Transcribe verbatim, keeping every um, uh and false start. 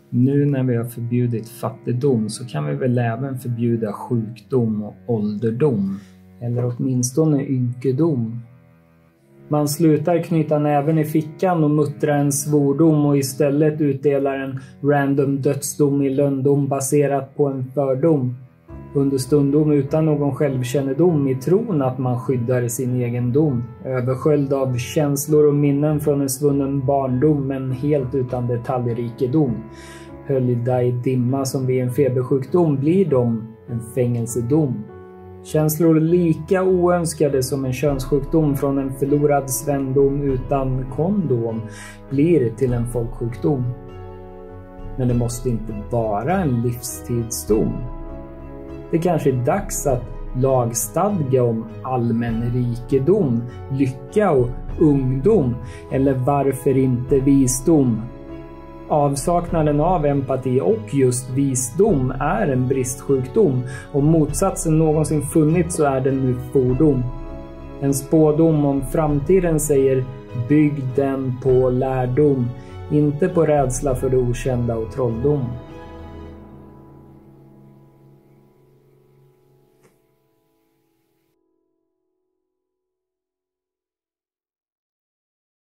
Nu när vi har förbjudit fattigdom så kan vi väl även förbjuda sjukdom och ålderdom. Eller åtminstone ynkedom. Man slutar knyta näven i fickan och muttra en svordom och istället utdelar en random dödsdom i lönndom baserat på en fördom. Understundom utan någon självkännedom i tron att man skyddar sin egendom. Översköljd av känslor och minnen från en svunnen barndom men helt utan detaljrikedom. Höljda i dimma som vid en febersjukdom blir de en fängelsedom. Känslor lika oönskade som en könssjukdom från en förlorad svändom utan kondom blir till en folksjukdom. Men det måste inte vara en livstidsdom. Det kanske är dags att lagstadga om allmän rikedom, lycka och ungdom, eller varför inte visdom. Avsaknaden av empati och just visdom är en bristsjukdom. Om motsatsen någonsin funnits så är den nu fordom. En spådom om framtiden säger bygg den på lärdom, inte på rädsla för det okända och trolldom.